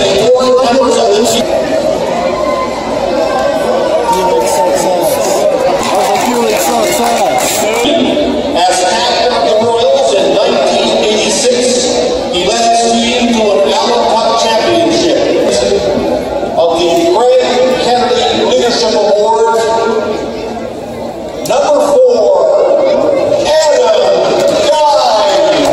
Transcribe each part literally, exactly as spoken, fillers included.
the four members of the team. As captain of the Royals in nineteen eighty-six, he led his team to an Allen Cup championship. Of the Craig Kennedy Leadership Award, number four, Adam Guy.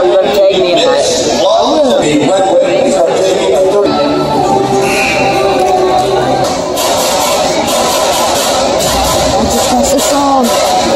Oh, you're gonna take me in that. The Red Wings are taking a thirty. Just press the song.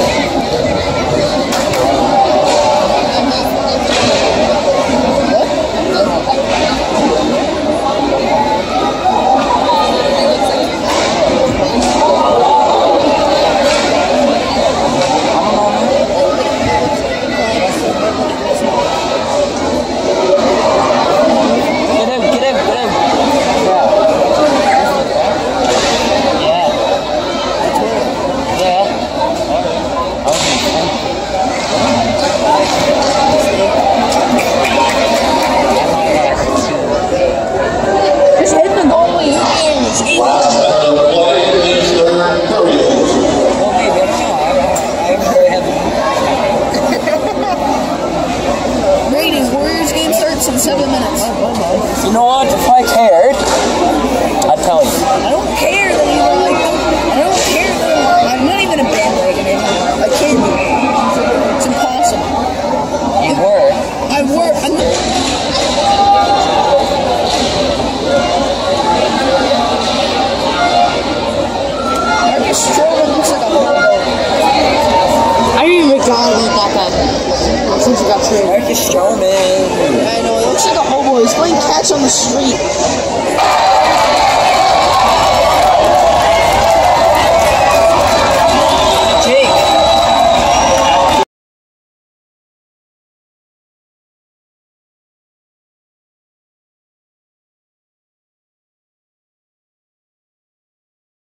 Seven minutes. You know what? If I cared, I'd tell you. I don't care that you were like, I don't care that I'm not even a bandwagon anymore. I can't be. It's impossible. You were. I were. I'm Marcus Stroman looks like a hobo. I didn't even God like that guy. Since he got traded. Marcus Stroman. I know, he looks like a hobo. He's playing catch on the street.